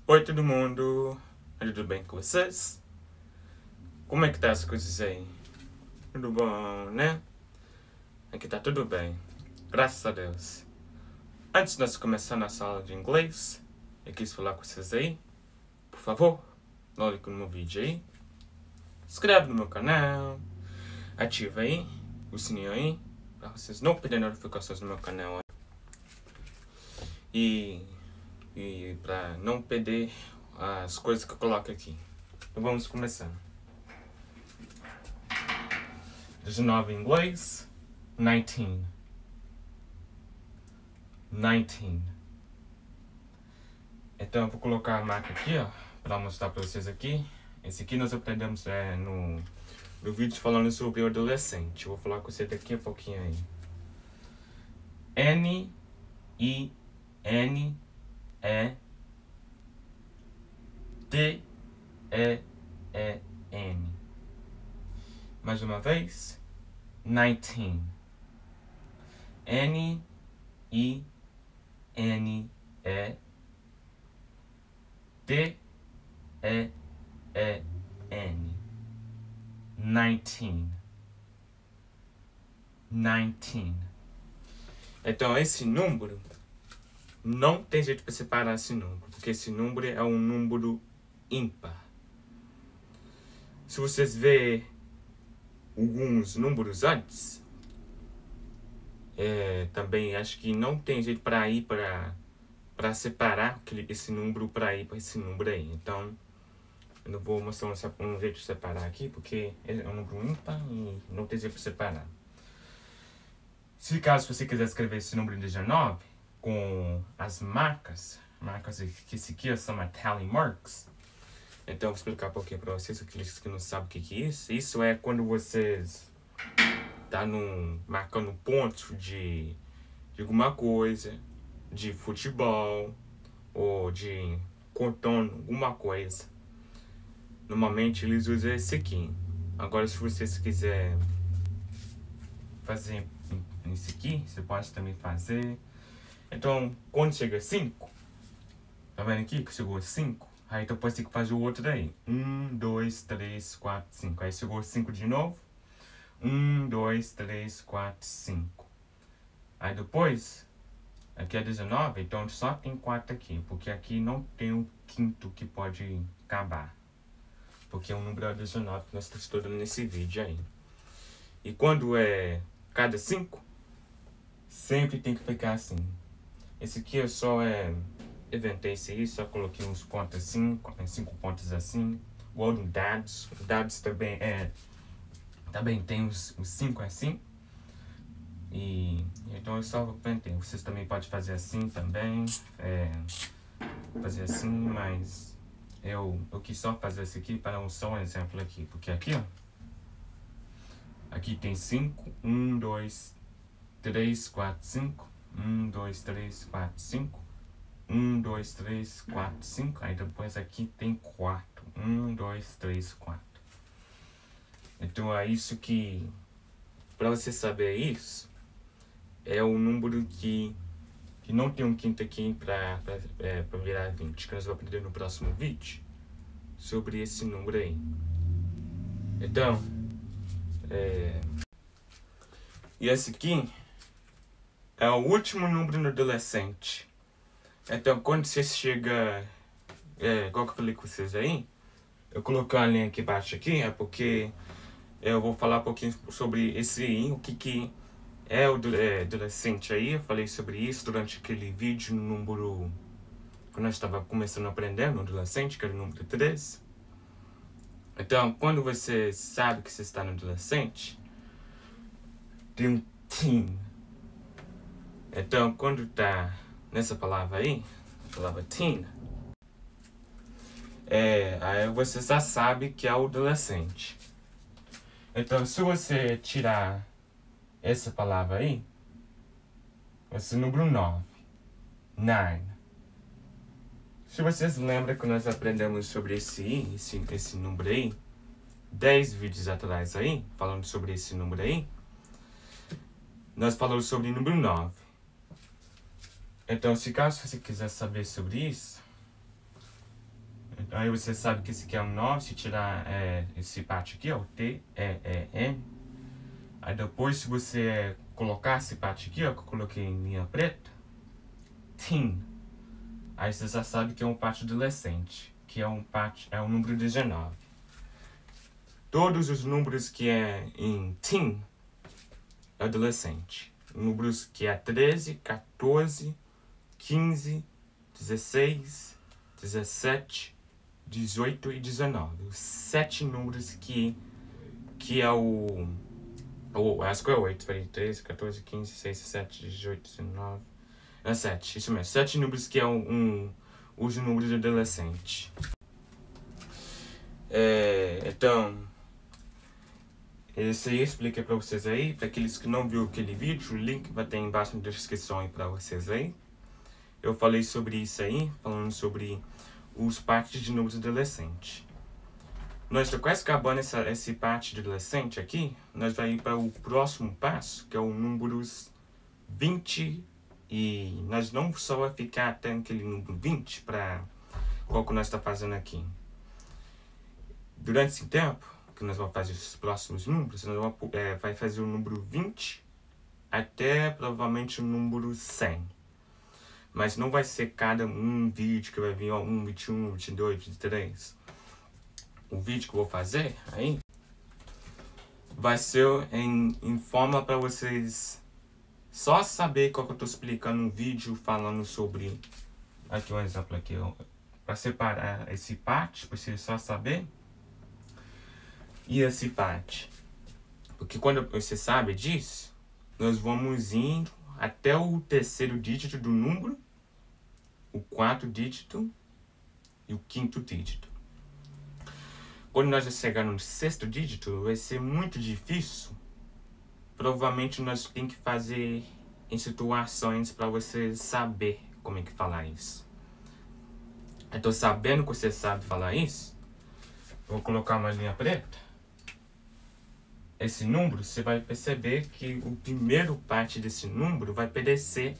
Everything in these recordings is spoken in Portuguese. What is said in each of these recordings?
Oi todo mundo, tudo bem com vocês? Como é que tá as coisas aí? Tudo bom, né? Aqui tá tudo bem, graças a Deus. Antes de nós começar nossa aula de inglês, eu quis falar com vocês aí. Por favor, dá um like no meu vídeo aí. Se inscreve no meu canal, ativa aí o sininho aí, para vocês não perderem notificações no meu canal. E para não perder as coisas que eu coloco aqui. Então vamos começar. 19 em inglês, 19. 19. Então eu vou colocar a marca aqui, ó, para mostrar para vocês aqui. Esse aqui nós aprendemos no vídeo falando sobre o adolescente. Eu vou falar com você daqui a pouquinho aí. N-I-N-E-E-N. T-E-E-N. Mais uma vez. 19. N-I-N-E-T-E-E-N. 19. 19. Então esse número não tem jeito para separar esse número, porque esse número é um número ímpar. Se vocês verem alguns números antes, também acho que não tem jeito para ir para separar esse número para ir para esse número aí. Então eu não vou mostrar um jeito de separar aqui, porque é um número ímpar e não tem jeito para separar. Se caso você quiser escrever esse número 19 com as marcas que esse aqui são a tally marks. Então eu vou explicar um pouquinho para vocês, aqueles que não sabem o que é isso. Isso é quando vocês tá marcando pontos de alguma coisa, de futebol ou de contando alguma coisa. Normalmente eles usam esse aqui. Agora se vocês quiserem fazer isso aqui, você pode também fazer. Então, quando chega 5, tá vendo aqui que chegou 5? Aí depois tem que fazer o outro daí. 1, 2, 3, 4, 5. Aí chegou 5 de novo. 1, 2, 3, 4, 5. Aí depois, aqui é 19, então só tem 4 aqui. Porque aqui não tem um quinto que pode acabar. Porque é um número 19 que nós estamos estudando nesse vídeo aí. E quando é cada 5, sempre tem que ficar assim. Esse aqui eu só inventei isso aí, só coloquei uns pontos assim, 5 pontos assim. Igual no dados. O dados também tem os 5 assim. E então eu só inventei. Vocês também podem fazer assim também. Fazer assim, mas eu quis só fazer isso aqui para só um exemplo aqui. Porque aqui, ó. Aqui tem 5. 1, 2, 3, 4, 5. 1, 2, 3, 4, 5. 1, 2, 3, 4, 5. Aí depois aqui tem 4. 1, 2, 3, 4. Então é isso que, para você saber isso, é o número que não tem um quinto aqui para virar 20, que nós vamos aprender no próximo vídeo sobre esse número aí. Então, e esse aqui é o último número no adolescente. Então, quando você chega, igual que eu falei com vocês aí, eu coloquei a linha aqui embaixo aqui, é porque eu vou falar um pouquinho sobre esse aí, o que é o adolescente aí. Eu falei sobre isso durante aquele vídeo no número, quando nós estávamos começando a aprender no adolescente, que era o número 3. Então, quando você sabe que você está no adolescente, tem um teen. Então, quando tá nessa palavra aí, a palavra teen, aí você já sabe que é o adolescente. Então, se você tirar essa palavra aí, esse número 9, 9. Se vocês lembram que nós aprendemos sobre esse número aí, 10 vídeos atrás aí, falando sobre esse número aí, nós falamos sobre o número 9. Então, se caso você quiser saber sobre isso, Aí você sabe que esse aqui é um 9, se tirar esse parte aqui, ó, o T, E, N. Aí depois, se você colocar esse parte aqui, ó, que eu coloquei em linha preta, teen. Aí você já sabe que é um parte adolescente, que é um número 19. Todos os números que é em teen é adolescente. Números que é 13, 14, 15, 16, 17, 18 e 19. Os 7 números que é acho que é 8, 13, 14, 15, 16, 17, 18, 19. É 7, isso mesmo. 7 números que é os números adolescentes. Então, esse aí eu expliquei pra vocês aí. Pra aqueles que não viram aquele vídeo, o link vai ter embaixo na descrição aí pra vocês aí. Eu falei sobre isso aí, falando sobre os partes de números adolescentes. Nós estamos quase acabando essa parte de adolescente aqui. Nós vamos ir para o próximo passo, que é o números 20. E nós não só vai ficar até aquele número 20 para qual que nós estamos fazendo aqui. Durante esse tempo que nós vamos fazer os próximos números, nós vamos vai fazer o número 20 até provavelmente o número 100. Mas não vai ser cada vídeo que vai vir, ó, 1, 21, 22, 23. O vídeo que eu vou fazer aí vai ser em forma para vocês só saber qual que eu tô explicando um vídeo falando sobre. Aqui um exemplo aqui, para separar esse parte, para vocês só saber. E esse parte. Porque quando você sabe disso, nós vamos indo até o terceiro dígito do número, o quarto dígito e o quinto dígito. Quando nós chegar no sexto dígito, vai ser muito difícil. Provavelmente nós temos que fazer em situações para você saber como é que falar isso. Então, sabendo que você sabe falar isso, vou colocar uma linha preta. Esse número, você vai perceber que o primeiro parte desse número vai aparecer,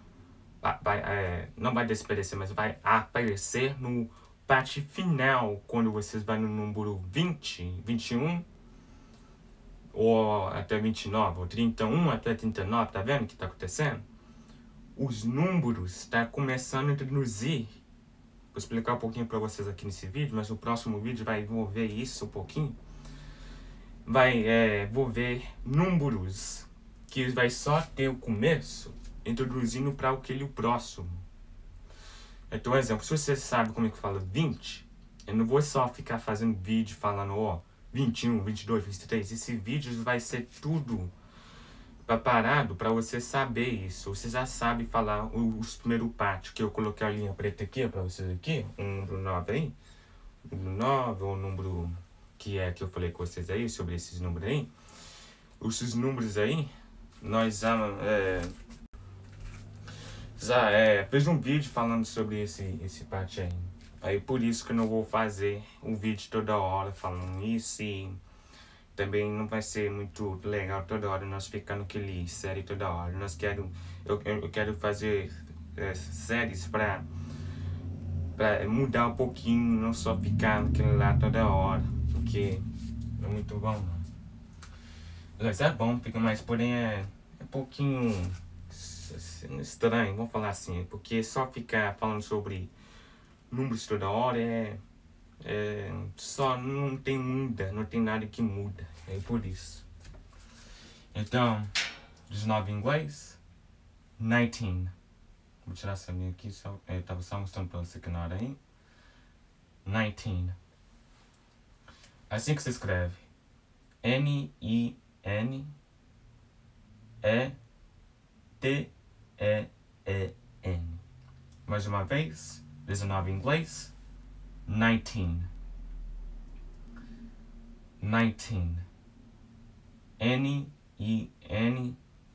não vai desaparecer, mas vai aparecer no parte final, quando vocês vão no número 20, 21, ou até 29, ou 31 até 39, tá vendo o que tá acontecendo? Os números estão começando a introduzir. Vou explicar um pouquinho para vocês aqui nesse vídeo, mas o próximo vídeo vai envolver isso um pouquinho. Vai envolver números que vai só ter o começo, introduzindo para aquele próximo. Então, exemplo, se você sabe como é que fala 20, eu não vou só ficar fazendo vídeo falando, ó, 21, 22, 23. Esse vídeo vai ser tudo preparado para você saber isso. Você já sabe falar os primeiros partes, que eu coloquei a linha preta aqui para vocês aqui, o número 9 aí. O número 9, ou o número que eu falei com vocês aí, sobre esses números aí. Esses números aí, nós já fiz um vídeo falando sobre esse parte aí. Aí por isso que eu não vou fazer um vídeo toda hora falando isso, e também não vai ser muito legal toda hora nós ficando aquele série toda hora. Eu quero fazer séries para mudar um pouquinho, não só ficar naquele lá toda hora, porque não é muito bom não. Mas é bom, fica mais, porém é um pouquinho estranho, vamos falar assim, porque só ficar falando sobre números toda hora só não tem nada que muda, é por isso. Então, 19 em inglês, 19. Vou tirar essa linha aqui, eu tava só mostrando pra você que na hora aí. 19. Assim que se escreve. N-I-N-E-T-E-N. Mais uma vez, 19 em inglês, 19. 19. N-I-N-E-T-E-N.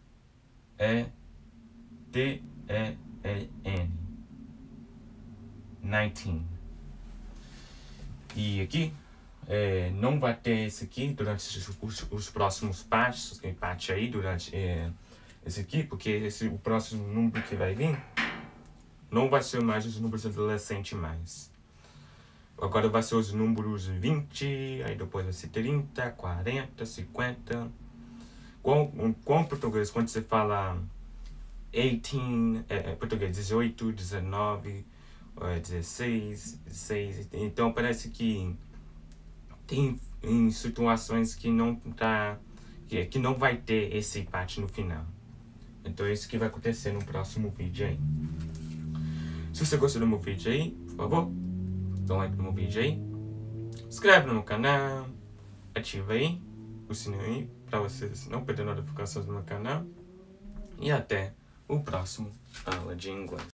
19. E aqui, não vai ter esse aqui durante os próximos passos, tem parte aí durante esse aqui, porque o próximo número que vai vir não vai ser mais os números adolescentes mais. Agora vai ser os números 20, aí depois vai ser 30, 40, 50. Com português, quando você fala 18, português 18, 19, 16, 16. Então parece que tem em situações que não tá, que não vai ter esse parte no final. Então é isso que vai acontecer no próximo vídeo aí. Se você gostou do meu vídeo aí, por favor, dá um like no meu vídeo aí. Inscreve no meu canal. Ativa aí o sininho aí para vocês não perderem notificações do meu canal. E até o próximo aula de inglês.